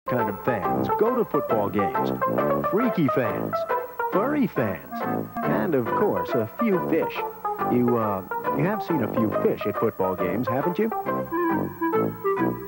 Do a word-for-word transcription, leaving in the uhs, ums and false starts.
kind of fans go to football games. Freaky fans, furry fans, and, of course, a few fish. You, uh, you have seen a few fish at football games, haven't you?